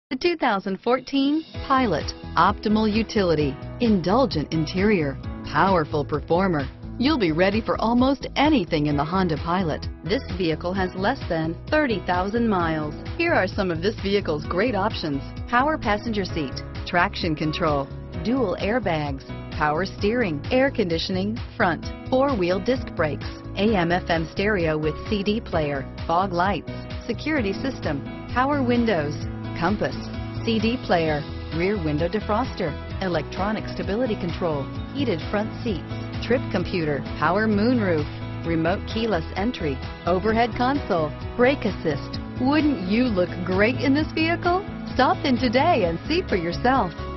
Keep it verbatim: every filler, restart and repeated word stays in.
The two thousand fourteen Pilot. Optimal utility, indulgent interior, powerful performer. You'll be ready for almost anything in the Honda Pilot. This vehicle has less than thirty thousand miles. Here are some of this vehicle's great options: power passenger seat, traction control, dual airbags, power steering, air conditioning, front, four-wheel disc brakes, A M F M stereo with C D player, fog lights, security system, power windows, compass, C D player, rear window defroster, electronic stability control, heated front seats, trip computer, power moonroof, remote keyless entry, overhead console, brake assist. Wouldn't you look great in this vehicle? Stop in today and see for yourself.